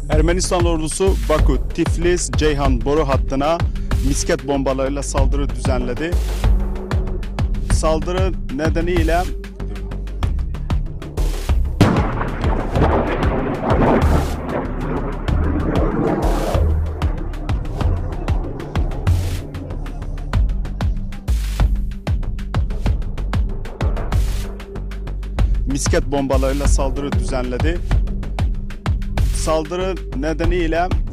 Ermenistan ordusu Baku-Tiflis-Ceyhan boru hattına misket bombalarıyla saldırı düzenledi. Saldırı nedeniyle misket bombalarıyla saldırı düzenledi. Saldırı nedeniyle